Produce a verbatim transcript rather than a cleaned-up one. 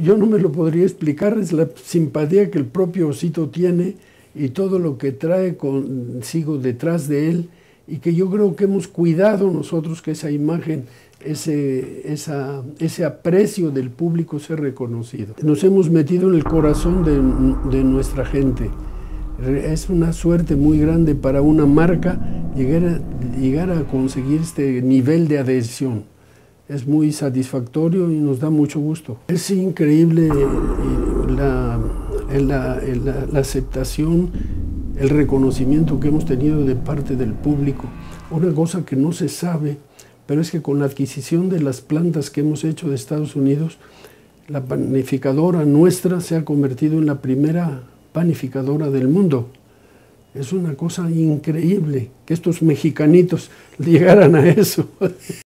Yo no me lo podría explicar, es la simpatía que el propio osito tiene y todo lo que trae consigo detrás de él, y que yo creo que hemos cuidado nosotros que esa imagen, ese, esa, ese aprecio del público sea reconocido. Nos hemos metido en el corazón de, de nuestra gente. Es una suerte muy grande para una marca llegar a, llegar a conseguir este nivel de adhesión. Es muy satisfactorio y nos da mucho gusto. Es increíble la, la, la, la aceptación, el reconocimiento que hemos tenido de parte del público. Una cosa que no se sabe, pero es que con la adquisición de las plantas que hemos hecho de Estados Unidos, la panificadora nuestra se ha convertido en la primera panificadora del mundo. Es una cosa increíble que estos mexicanitos llegaran a eso.